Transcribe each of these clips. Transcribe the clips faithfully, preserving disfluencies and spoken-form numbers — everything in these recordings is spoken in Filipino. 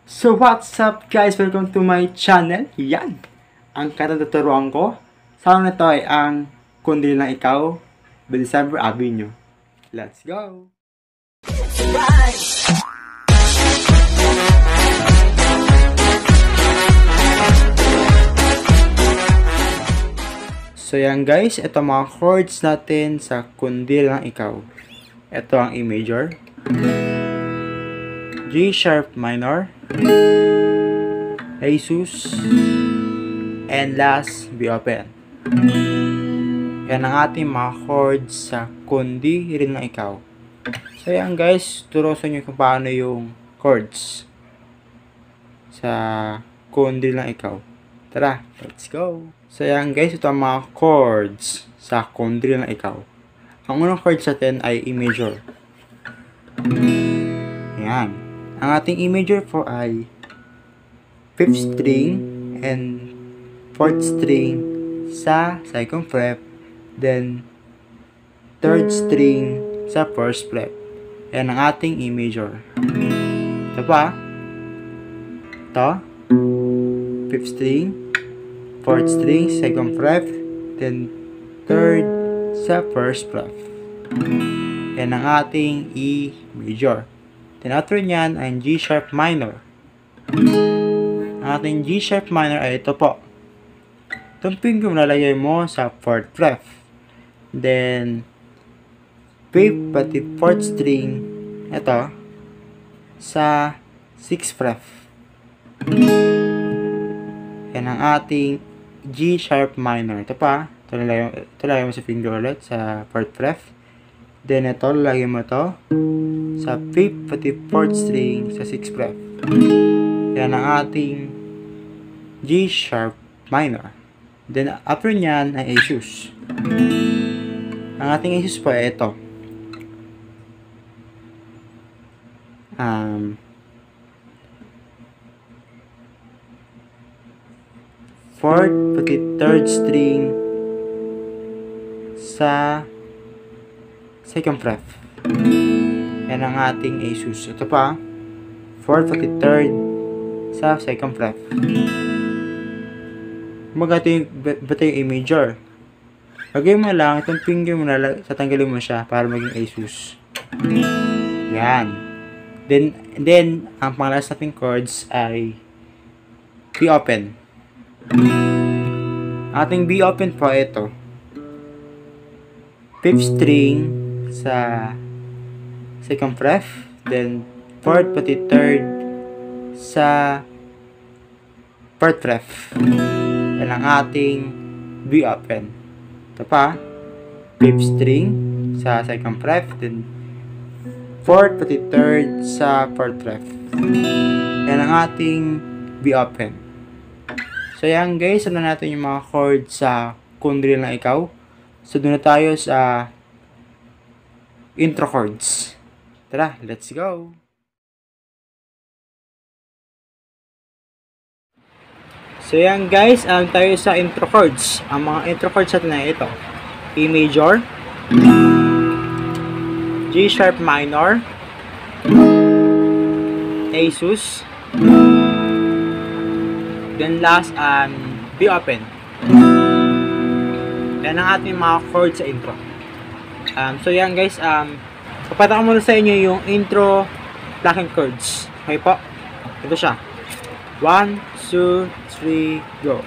So what's up guys? Welcome to my channel. Yan! Ang katatuturuan ko sa araw na ito ay ang Kundi Lang Ikaw, Belisabre Avenue. Let's go! So yan guys, ito mga chords natin sa Kundi Lang Ikaw. Ito ang E major, G sharp minor, A sus, and last B open. Yan ang ating mga chords sa Kundi Rin Lang Ikaw. So yan guys, turo sa inyo kung paano yung chords sa Kundi Lang Ikaw. Tara, let's go! So yan guys, ito ang mga chords sa Kundi Lang Ikaw. Ang unang chord natin ay E major. Yan. Ang ating E major po ay fifth string and fourth string sa second fret, then third string sa first fret. Yan ang ating E major. Ito pa. Ito. fifth string, fourth string, second fret, then third sa first fret. Yan ang ating E major. Then after nyan ay G sharp minor. Ang ating G sharp minor ay ito po. Itong finger mo lalagay mo sa fourth fret. Then fifth pati fourth string ito sa sixth fret. Yan ang ating G sharp minor. Ito pa. Ito lalagay, ito lalagay mo sa finger ulit sa fourth fret. Then ito lalagay mo ito sa fifth pati fourth string sa sixth fret. Yan ang ating G sharp minor. Then after nyan ay A sus. Ang ating A sus po ay ito. Um, fourth pati third string sa second fret. Yan ang ating A sus. Ito pa. fourth pati third sa second fret. Kumbaga ito yung, ba't yung A major? Lagay mo lang, itong finger mo na, tatanggalin mo siya para maging A sus. Yan. Then, then ang panglalas nating chords ay B open. Ating B open po ito. Fifth string sa second fret, then fourth pati third sa fourth fret. Yan ang ating B open. Ito pa, fifth string sa second fret, then fourth pati third sa fourth fret. Yan ang ating B open. So yan guys, ano natin yung mga chords sa Kundi Lang Ikaw. So doon na tayo sa intro chords. Tara, let's go! So yan guys, um, tayo sa intro chords. Ang mga intro chords natin ay ito. E major, G sharp minor, A sus, then last um, B open. Yan ang ating mga chords sa intro. Um, so yan guys, um, papataka muna sa inyo yung intro plucking chords. Okay po? Ito siya. one, two, three, go.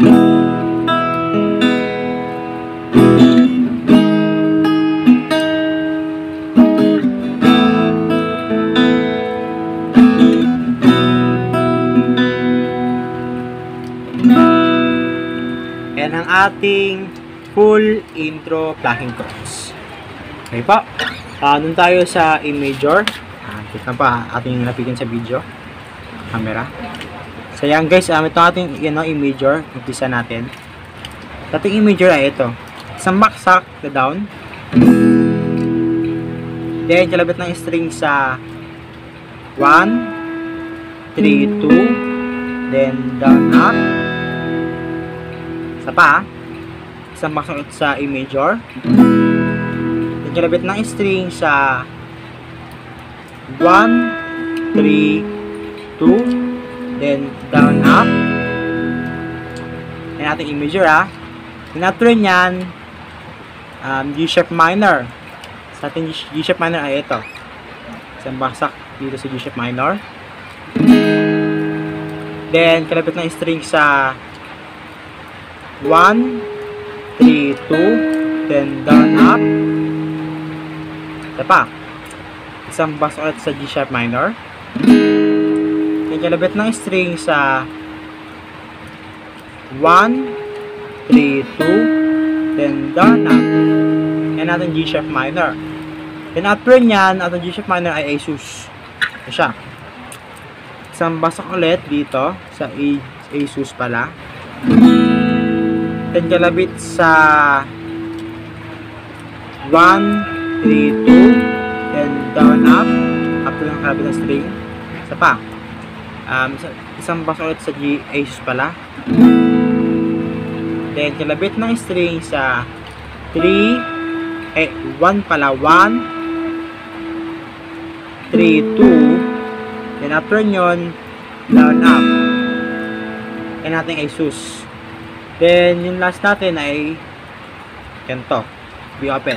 Yan ang ating full intro plucking chords. Okay pa. Uh, Doon tayo sa E major. Uh, kita pa ating napitin sa video. Camera. So yan guys, um, ito ating you know, E major. Umpisa natin. Ating E major ay ito. Isang baksak na down. Then, kalabit ng string sa one, three, two. Then, down up. Isa pa. Isang baksak sa E major. Then, kalabit ng string sa one, three, two. then down, up. Yan ating E major ha. Yung natural niyan, um, G sharp minor. Sa ating G sharp minor ay ito. Isang baksak dito sa G sharp minor. Then, kalapit ng string sa one, three, two, then down, up. Ito pa. Isang baksak ulit sa G sharp minor. Then, kalapit ng string sa one, three, two, then down, up. Yan natin G sharp minor. Then, after nyan, ating G sharp minor ay A sus. Ito siya. Isang basak ulit dito sa A, A sus pala. Then kalabit sa one, three, two, then down, up. Up to yung kalabit ng string. Isa pa. Um, isang basak ulit sa G, A sus pala. Then kalabit ng string sa three, eh, one pala, one, three, two. Then after nyon, down, up. Yan natin ay sus. Then, yung last natin ay ganito. B open.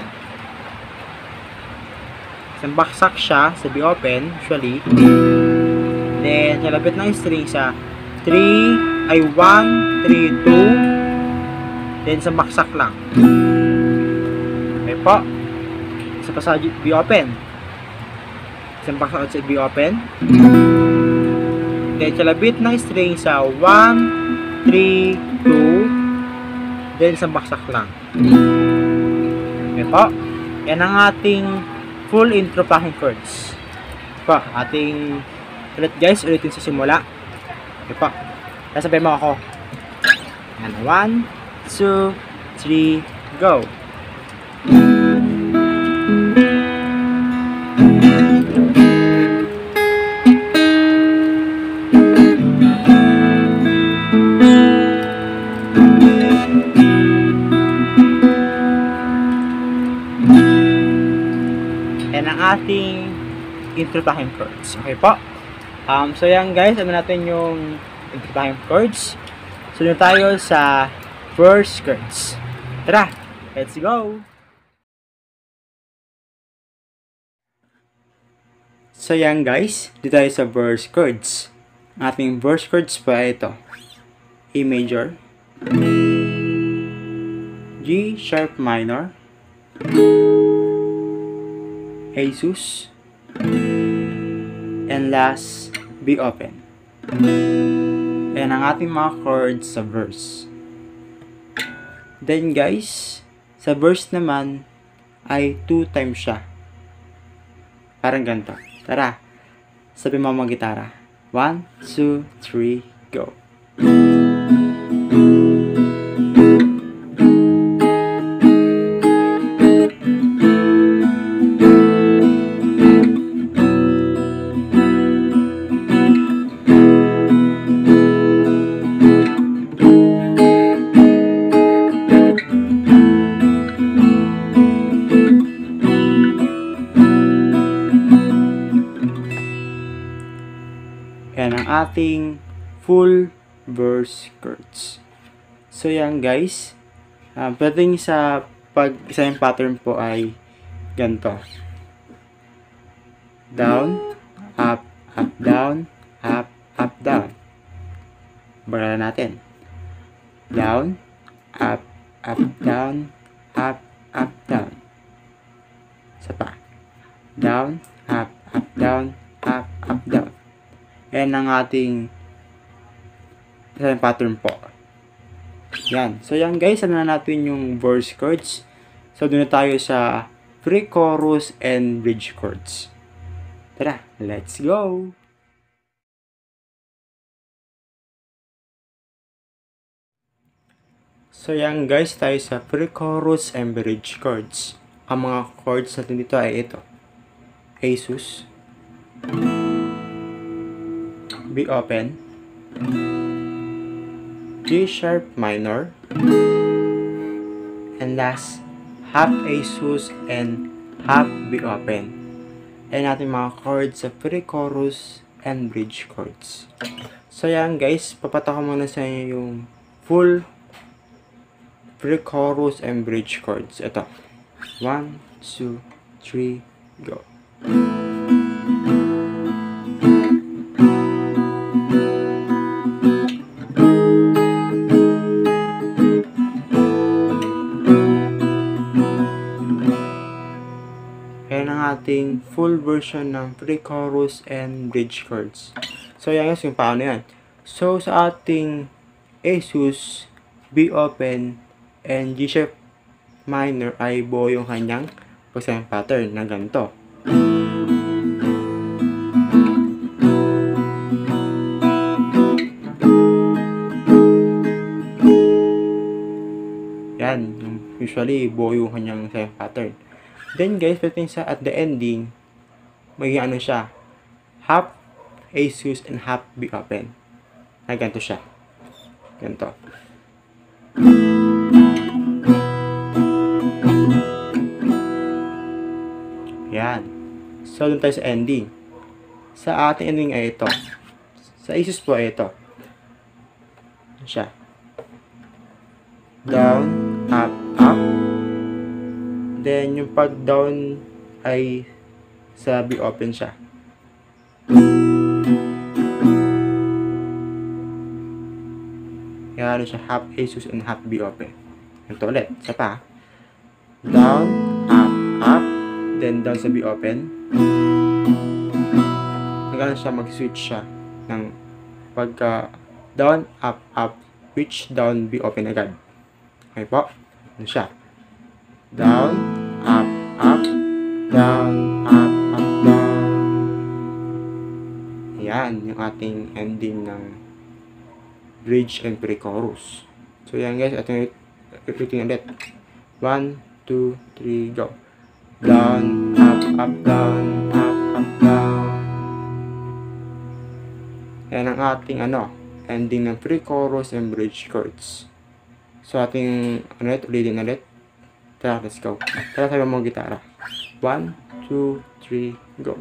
Isang baksak siya sa B open, usually. Then, kalabit ng string sa three, ay one, three, two. Then, isang baksak lang. Okay po. Isa pa sa B open. Isang baksak sa B open. Then, kalabit ng string sa one, three, two. Then, isang baksak lang. Okay po. Yan ang ating full intro plucking chords. Po, ating ulit guys, ulitin sa simula. Okay po. Nasabay mo ako. Yan. one, two, three, go. Yan ang ating intro plucking chords. Okay po. Um, so yan guys, ano natin yung intro plucking chords. Sunod tayo sa verse chords. Tara, let's go! So yan guys, dito tayo sa verse chords. Ang ating verse chords pa ito. A major, G sharp minor, A sus, and last, B open. Ayan ang ating mga chords sa verse. Then guys, sa verse naman ay two times siya. Parang ganito. Tara, sabi mo mga gitara. one, two, three, go. Yan ang ating full verse chords. So yan guys, uh, pwedeng sa pag isa yung pattern po ay ganito. Down, up, up, down, up, up, down. Bagalan natin. Down, up, up, down, up, up, down. Isa pa. Down, up, up, down, up, up, down. Yan ang ating isang pattern po. Yan. So yan guys, ano na natin yung verse chords. So doon na tayo sa pre-chorus and bridge chords. Tara, let's go! So yan guys, tayo sa pre-chorus and bridge chords. Ang mga chords natin dito ay ito. A sus, B open, G sharp minor, and last, half A sus and half B open. Ayan natin mga chords sa pre-chorus and bridge chords. So yan guys, papata ko muna sa inyo yung full pre-chorus and bridge chords. Ito. one, two, three, go. Yan ang ating full version ng pre-chorus and bridge chords. So, yan guys, yung paano yan. So, sa ating A sus, B open, and G sharp minor ay buo yung kanyang pagsasabi pattern na ganito. Yan, usually buo yung kanyang pattern. Then guys, pagdating sa at the ending, magiging ano siya, half A sus and half B open. Na ganito siya. Ganito. Yan. So, dun tayo sa ending. Sa ating ending ay ito. Sa A sus po ay ito. Yan siya. Down, up, up. Then, yung pag down ay sa B open siya. Kaya ano siya, half A sus and half B open. Ito ulit, isa pa. Down, up, up. Then, down sa B open. Nagano siya, mag-switch siya ng pagka down, up, up, which down, B open agad. Okay po? Ano siya? Down, up, up, down, up, up, down. Yan, yung ating ending ng bridge and pre-chorus. So, yan guys, ating repeating ulit. one, two, three, go. Down, up, up, down, up, up, down. Yan ang ating ano, ending ng pre-chorus and bridge chords. So, ating, ano ulit, ulitin ulit. Tara, let's go. Tara, sabi mo gitara. one, two, three, go.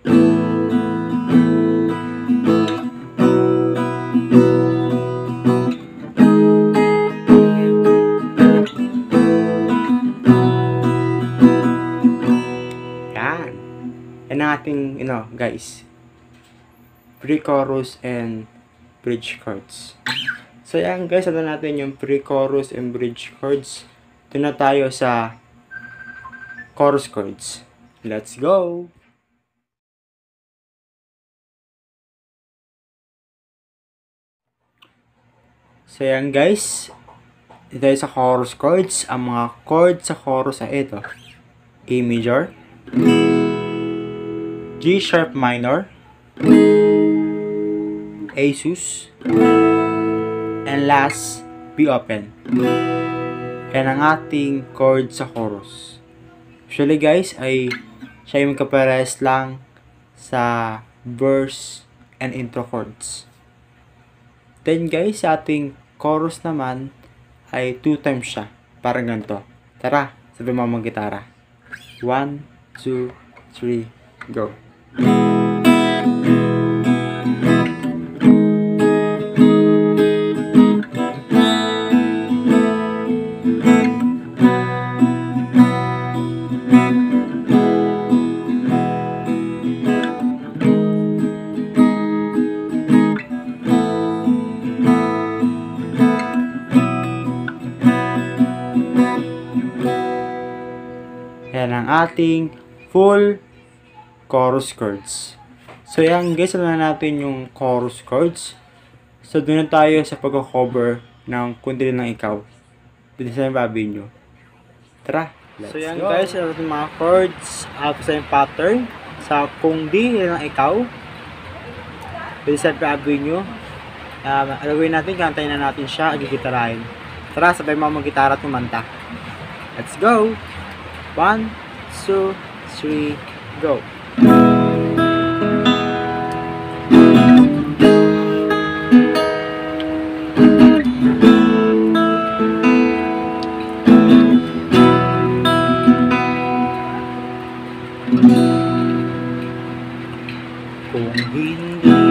Yan. Yan ang ating, you know, guys. Pre-chorus and bridge chords. So, yan guys, ano natin yung pre-chorus and bridge chords. Doon na tayo sa chorus chords. Let's go! So yan guys, ito sa chorus chords. Ang mga chords sa chorus ay ito. A major, G sharp minor, A sus, and last, B open. Yan ang ating chord sa chorus. Usually guys, ay siya yung kapares lang sa verse and intro chords. Then guys, sa ating chorus naman, ay two times siya. Parang ganito. Tara, sabi mo mga gitara. one, two, three, go. Yan ang ating full chorus chords. So yan guys, alam na natin yung chorus chords. So doon na tayo sa pag-cover ng Kundi Lang Ikaw. Dito sa yung babi nyo. Tara, let's so yan go. Guys, alam natin mga chords out sa yung pattern sa Kundi Lang Ikaw. Dito sa babi nyo. Um, alagawin natin, kantayin na natin siya, agigitarahin. Tara, sabay mga mag-gitara at kumanta. Let's go! one, two, three, go! Kung hindi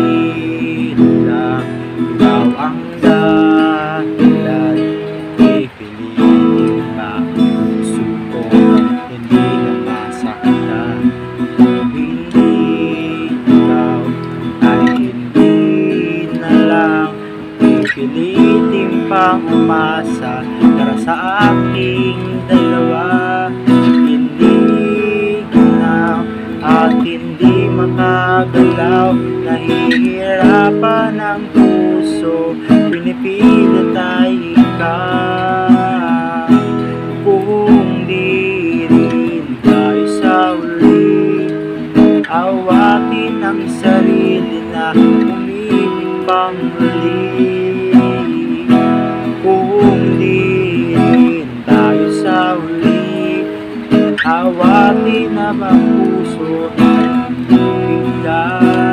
umasa para sa ating dalawa. Hindi ginaw at hindi makagalaw, nahihirapan ang puso, pinipilit ay ikaw. Kung di rin tayo sa uli, awatin ang sarili na umibig pang muli. Kung di rin tayo sa uli, awatin na ang puso bigla.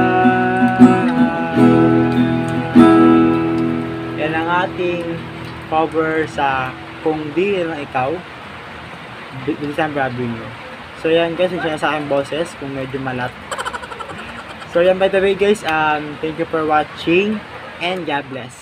Yan ang ating cover sa Kung Di Lang Ikaw, Bilisan Avenue. So yan guys, yung sa aking boses kung medyo malat. So yan, by the way guys, um, thank you for watching and God bless.